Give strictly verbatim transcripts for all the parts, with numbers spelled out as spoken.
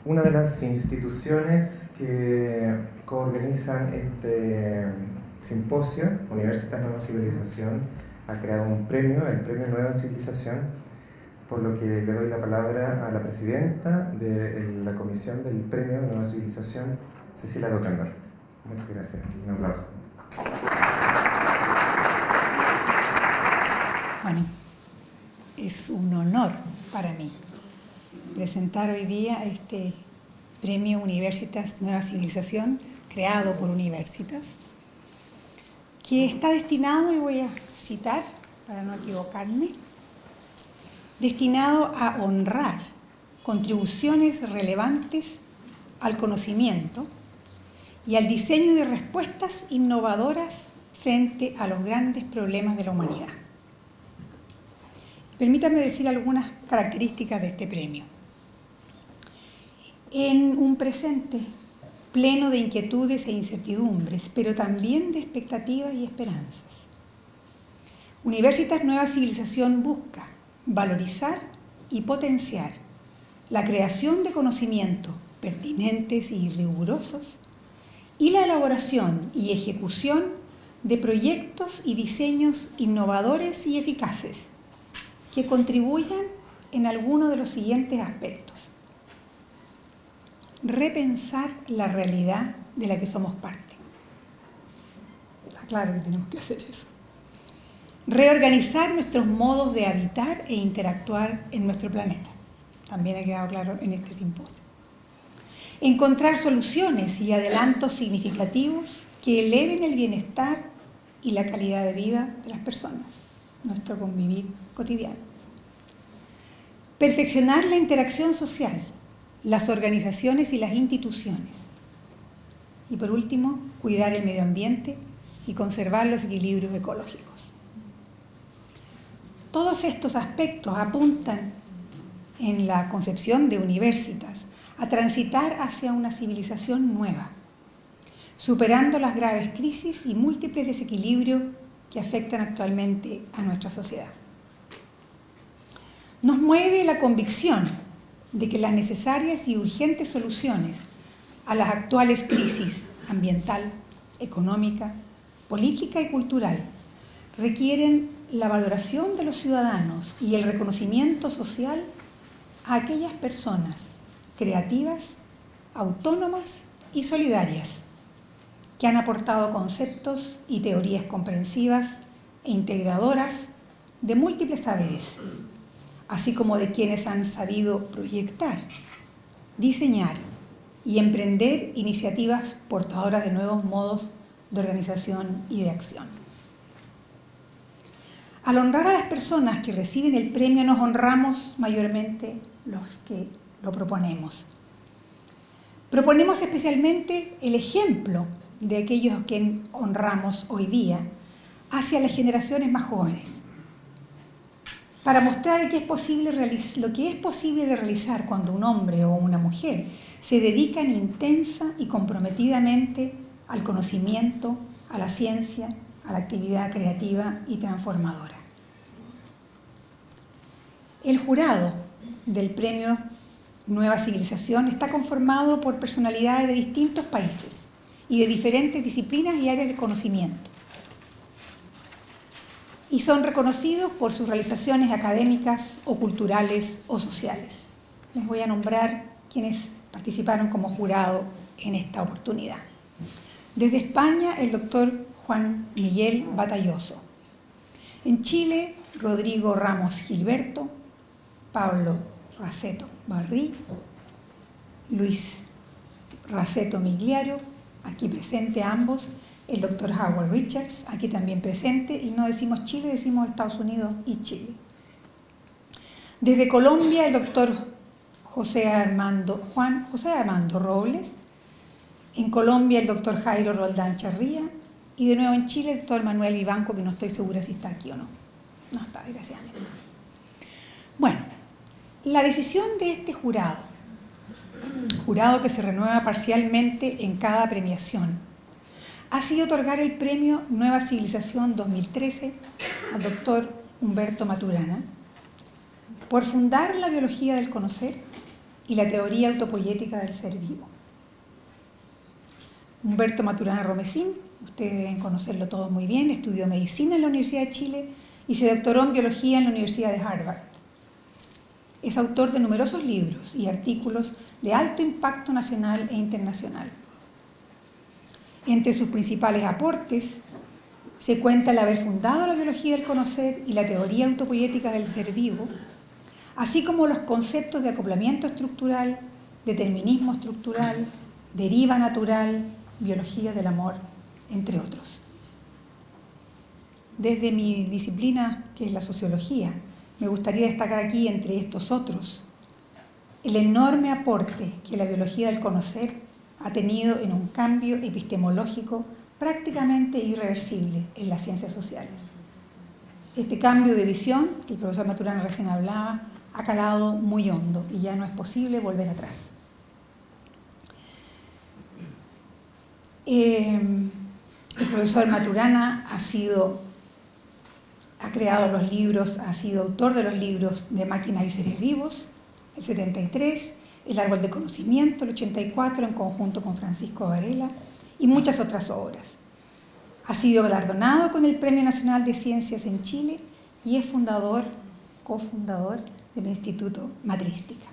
una de las instituciones que coorganizan este simposio, Universitas Nueva Civilización, ha creado un premio, el Premio Nueva Civilización, por lo que le doy la palabra a la presidenta de la comisión del Premio Nueva Civilización, Cecilia Docandor. Muchas gracias. Un aplauso. Bueno, es un honor para mí presentar hoy día este Premio Universitas Nueva Civilización, creado por Universitas, que está destinado, y voy a citar para no equivocarme, destinado a honrar contribuciones relevantes al conocimiento y al diseño de respuestas innovadoras frente a los grandes problemas de la humanidad. Permítanme decir algunas características de este premio. En un presente pleno de inquietudes e incertidumbres, pero también de expectativas y esperanzas, Universitas Nueva Civilización busca valorizar y potenciar la creación de conocimientos pertinentes y rigurosos y la elaboración y ejecución de proyectos y diseños innovadores y eficaces que contribuyan en alguno de los siguientes aspectos. Repensar la realidad de la que somos parte. Está claro que tenemos que hacer eso. Reorganizar nuestros modos de habitar e interactuar en nuestro planeta. También ha quedado claro en este simposio. Encontrar soluciones y adelantos significativos que eleven el bienestar y la calidad de vida de las personas, nuestro convivir cotidiano. Perfeccionar la interacción social, las organizaciones y las instituciones. Y por último, cuidar el medio ambiente y conservar los equilibrios ecológicos. Todos estos aspectos apuntan en la concepción de Universitas a transitar hacia una civilización nueva, superando las graves crisis y múltiples desequilibrios que afectan actualmente a nuestra sociedad. Nos mueve la convicción de que las necesarias y urgentes soluciones a las actuales crisis ambiental, económica, política y cultural requieren la valoración de los ciudadanos y el reconocimiento social a aquellas personas creativas, autónomas y solidarias que han aportado conceptos y teorías comprensivas e integradoras de múltiples saberes, así como de quienes han sabido proyectar, diseñar y emprender iniciativas portadoras de nuevos modos de organización y de acción. Al honrar a las personas que reciben el premio, nos honramos mayormente los que lo proponemos. Proponemos especialmente el ejemplo de aquellos que honramos hoy día hacia las generaciones más jóvenes, para mostrar que es posible lo que es posible de realizar cuando un hombre o una mujer se dedican intensa y comprometidamente al conocimiento, a la ciencia, a la actividad creativa y transformadora. El jurado del Premio Nueva Civilización está conformado por personalidades de distintos países y de diferentes disciplinas y áreas de conocimiento, y son reconocidos por sus realizaciones académicas o culturales o sociales. Les voy a nombrar quienes participaron como jurado en esta oportunidad. Desde España, el doctor Juan Miguel Batalloso. En Chile, Rodrigo Ramos Gilberto, Pablo Raceto Barrí, Luis Raceto Migliario, aquí presente ambos, el doctor Howard Richards, aquí también presente, y no decimos Chile, decimos Estados Unidos y Chile. Desde Colombia, el doctor José Armando, Juan José Armando Robles, en Colombia el doctor Jairo Roldán Charría, y de nuevo en Chile el doctor Manuel Vivanco, que no estoy segura si está aquí o no. No está, desgraciadamente. Bueno, la decisión de este jurado, jurado que se renueva parcialmente en cada premiación, ha sido otorgar el premio Nueva Civilización dos mil trece al doctor Humberto Maturana por fundar la biología del conocer y la teoría autopoyética del ser vivo. Humberto Maturana Romesín, ustedes deben conocerlo todos muy bien, estudió medicina en la Universidad de Chile y se doctoró en biología en la Universidad de Harvard. Es autor de numerosos libros y artículos de alto impacto nacional e internacional. Entre sus principales aportes se cuenta el haber fundado la biología del conocer y la teoría autopoyética del ser vivo, así como los conceptos de acoplamiento estructural, determinismo estructural, deriva natural, biología del amor, entre otros. Desde mi disciplina, que es la sociología, me gustaría destacar aquí, entre estos otros, el enorme aporte que la biología del conocer ha tenido en un cambio epistemológico prácticamente irreversible en las ciencias sociales. Este cambio de visión, que el profesor Maturana recién hablaba, ha calado muy hondo y ya no es posible volver atrás. Eh, el profesor Maturana ha sido, ha creado los libros, ha sido autor de los libros de Máquinas y Seres Vivos, el setenta y tres, El Árbol de Conocimiento, el ochenta y cuatro, en conjunto con Francisco Varela, y muchas otras obras. Ha sido galardonado con el Premio Nacional de Ciencias en Chile y es fundador, cofundador del Instituto Matrística.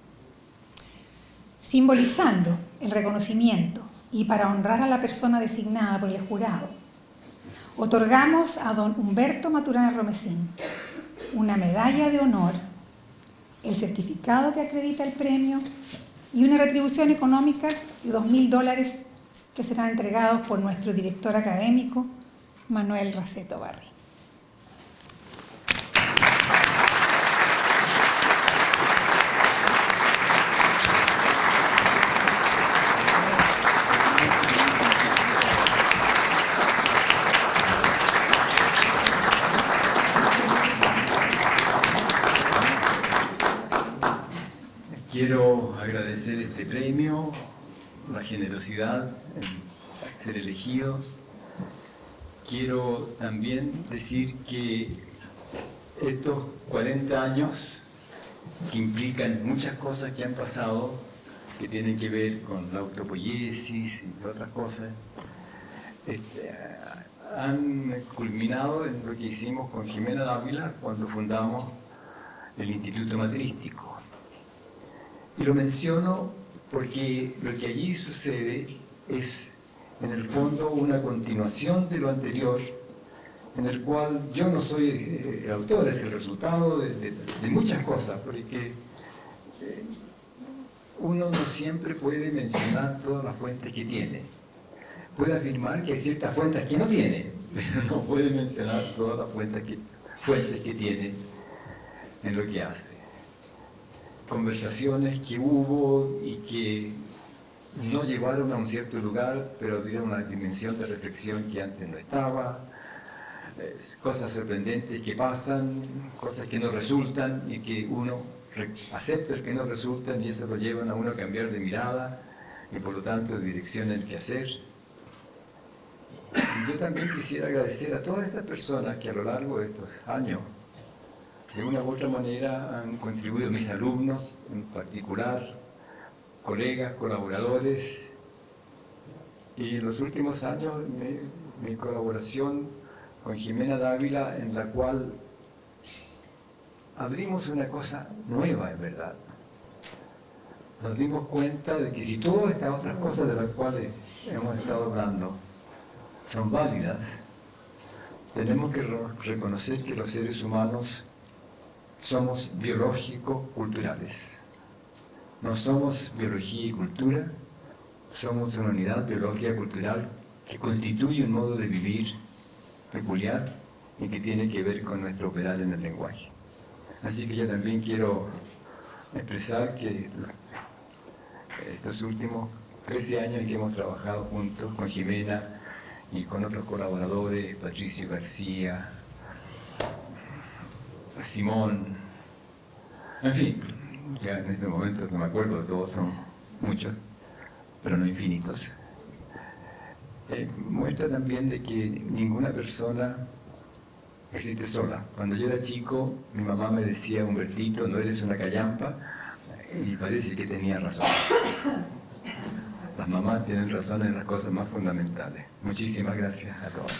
Simbolizando el reconocimiento y para honrar a la persona designada por el jurado, otorgamos a don Humberto Maturana Romesín una medalla de honor, el certificado que acredita el premio y una retribución económica de dos mil dólares que serán entregados por nuestro director académico, Manuel Raceto Barri. Quiero agradecer este premio, la generosidad en ser elegido. Quiero también decir que estos cuarenta años, que implican muchas cosas que han pasado, que tienen que ver con la autopoiesis y otras cosas, este, han culminado en lo que hicimos con Jimena Dávila cuando fundamos el Instituto Matrístico. Y lo menciono porque lo que allí sucede es, en el fondo, una continuación de lo anterior, en el cual yo no soy eh, el autor, es el resultado de, de, de muchas cosas, porque eh, uno no siempre puede mencionar todas las fuentes que tiene. Puede afirmar que hay ciertas fuentes que no tiene, pero no puede mencionar todas las fuentes que, fuentes que tiene en lo que hace. Conversaciones que hubo y que no llevaron a un cierto lugar, pero dieron una dimensión de reflexión que antes no estaba, eh, cosas sorprendentes que pasan, cosas que no resultan y que uno acepta el que no resultan y eso lo llevan a uno a cambiar de mirada y por lo tanto de dirección en el que hacer. Y yo también quisiera agradecer a todas estas personas que a lo largo de estos años de una u otra manera han contribuido, mis alumnos en particular, colegas, colaboradores, y en los últimos años mi, mi colaboración con Jimena Dávila, en la cual abrimos una cosa nueva, en verdad. Nos dimos cuenta de que si todas estas otras cosas de las cuales hemos estado hablando son válidas, tenemos que reconocer que los seres humanos somos biológico-culturales. No somos biología y cultura, somos una unidad biológica-cultural que constituye un modo de vivir peculiar y que tiene que ver con nuestro operar en el lenguaje. Así que yo también quiero expresar que estos últimos trece años en que hemos trabajado juntos con Jimena y con otros colaboradores, Patricio García, Simón, en fin, ya en este momento no me acuerdo de todos, son muchos, pero no infinitos. Eh, muestra también de que ninguna persona existe sola. Cuando yo era chico, mi mamá me decía, Humbertito, no eres una callampa, y parece que tenía razón. Las mamás tienen razón en las cosas más fundamentales. Muchísimas gracias a todos.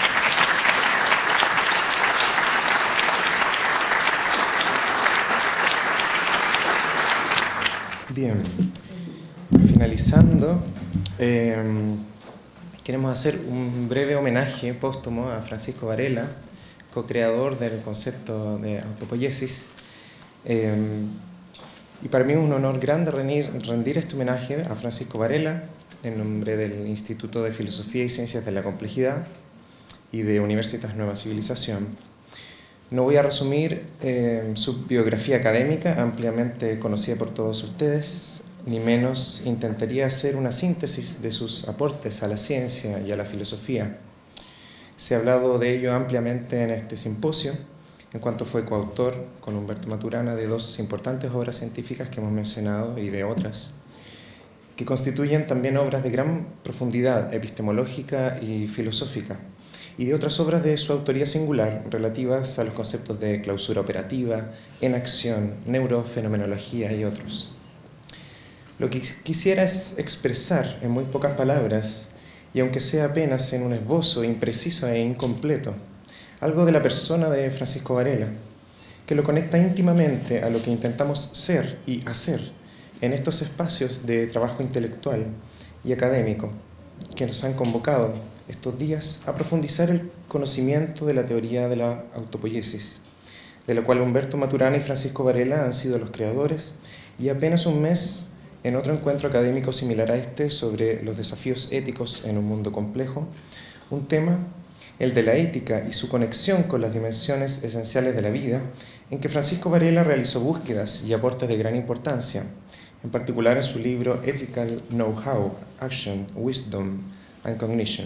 Bien, finalizando, eh, queremos hacer un breve homenaje póstumo a Francisco Varela, co-creador del concepto de autopoiesis. Eh, y para mí es un honor grande rendir, rendir este homenaje a Francisco Varela en nombre del Instituto de Filosofía y Ciencias de la Complejidad y de Universitas Nueva Civilización. No voy a resumir eh, su biografía académica, ampliamente conocida por todos ustedes, ni menos intentaría hacer una síntesis de sus aportes a la ciencia y a la filosofía. Se ha hablado de ello ampliamente en este simposio, en cuanto fue coautor con Humberto Maturana de dos importantes obras científicas que hemos mencionado y de otras, que constituyen también obras de gran profundidad epistemológica y filosófica, y de otras obras de su autoría singular relativas a los conceptos de clausura operativa, enacción, neurofenomenología y otros. Lo que quisiera es expresar en muy pocas palabras, y aunque sea apenas en un esbozo impreciso e incompleto, algo de la persona de Francisco Varela, que lo conecta íntimamente a lo que intentamos ser y hacer en estos espacios de trabajo intelectual y académico que nos han convocado estos días a profundizar el conocimiento de la teoría de la autopoiesis, de la cual Humberto Maturana y Francisco Varela han sido los creadores, y apenas un mes en otro encuentro académico similar a este sobre los desafíos éticos en un mundo complejo, un tema, el de la ética y su conexión con las dimensiones esenciales de la vida, en que Francisco Varela realizó búsquedas y aportes de gran importancia, en particular en su libro Ethical Know-how, Action, Wisdom and Cognition.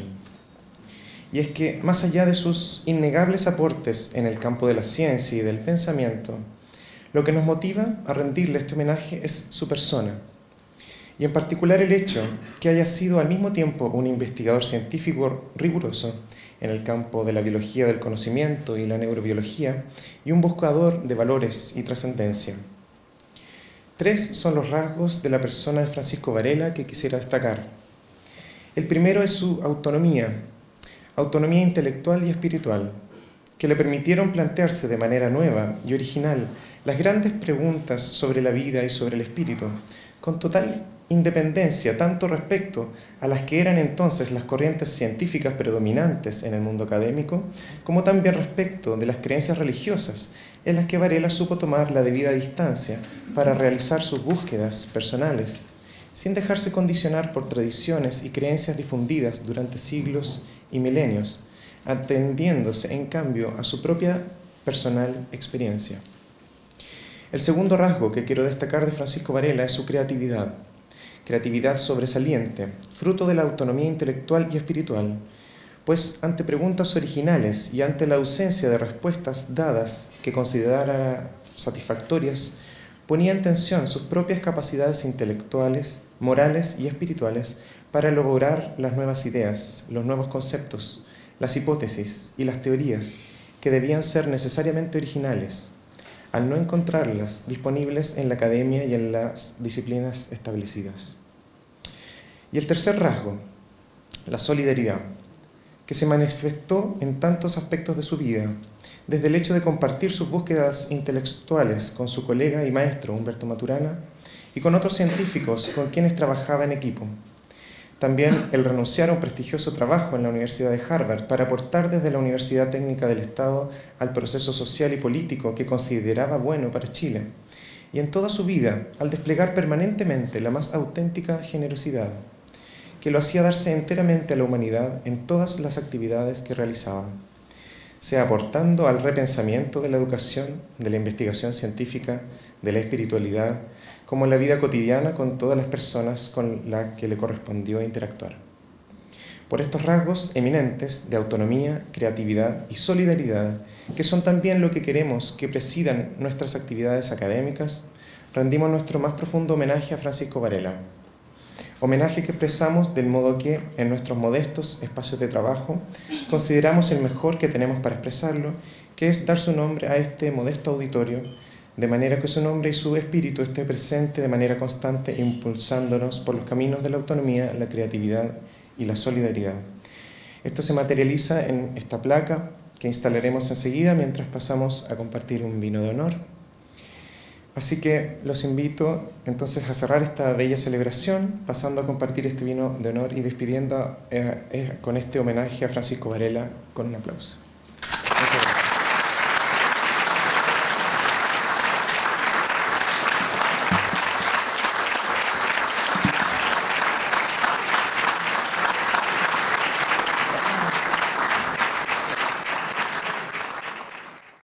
Y es que, más allá de sus innegables aportes en el campo de la ciencia y del pensamiento, lo que nos motiva a rendirle este homenaje es su persona, y en particular el hecho que haya sido al mismo tiempo un investigador científico riguroso en el campo de la biología del conocimiento y la neurobiología, y un buscador de valores y trascendencia. Tres son los rasgos de la persona de Francisco Varela que quisiera destacar. El primero es su autonomía, autonomía intelectual y espiritual, que le permitieron plantearse de manera nueva y original las grandes preguntas sobre la vida y sobre el espíritu, con total independencia tanto respecto a las que eran entonces las corrientes científicas predominantes en el mundo académico, como también respecto de las creencias religiosas en las que Varela supo tomar la debida distancia para realizar sus búsquedas personales, sin dejarse condicionar por tradiciones y creencias difundidas durante siglos y milenios, atendiéndose en cambio a su propia personal experiencia. El segundo rasgo que quiero destacar de Francisco Varela es su creatividad, creatividad sobresaliente, fruto de la autonomía intelectual y espiritual, pues ante preguntas originales y ante la ausencia de respuestas dadas que considerara satisfactorias, ponía en tensión sus propias capacidades intelectuales, morales y espirituales para elaborar las nuevas ideas, los nuevos conceptos, las hipótesis y las teorías que debían ser necesariamente originales, al no encontrarlas disponibles en la academia y en las disciplinas establecidas. Y el tercer rasgo, la solidaridad, que se manifestó en tantos aspectos de su vida, desde el hecho de compartir sus búsquedas intelectuales con su colega y maestro Humberto Maturana y con otros científicos con quienes trabajaba en equipo. También el renunciar a un prestigioso trabajo en la Universidad de Harvard para aportar desde la Universidad Técnica del Estado al proceso social y político que consideraba bueno para Chile. Y en toda su vida, al desplegar permanentemente la más auténtica generosidad, que lo hacía darse enteramente a la humanidad en todas las actividades que realizaba, sea aportando al repensamiento de la educación, de la investigación científica, de la espiritualidad, como en la vida cotidiana con todas las personas con las que le correspondió interactuar. Por estos rasgos eminentes de autonomía, creatividad y solidaridad, que son también lo que queremos que presidan nuestras actividades académicas, rendimos nuestro más profundo homenaje a Francisco Varela. Homenaje que expresamos del modo que, en nuestros modestos espacios de trabajo, consideramos el mejor que tenemos para expresarlo, que es dar su nombre a este modesto auditorio de manera que su nombre y su espíritu esté presente de manera constante, impulsándonos por los caminos de la autonomía, la creatividad y la solidaridad. Esto se materializa en esta placa que instalaremos enseguida mientras pasamos a compartir un vino de honor. Así que los invito entonces a cerrar esta bella celebración, pasando a compartir este vino de honor y despidiendo eh, eh, con este homenaje a Francisco Varela con un aplauso.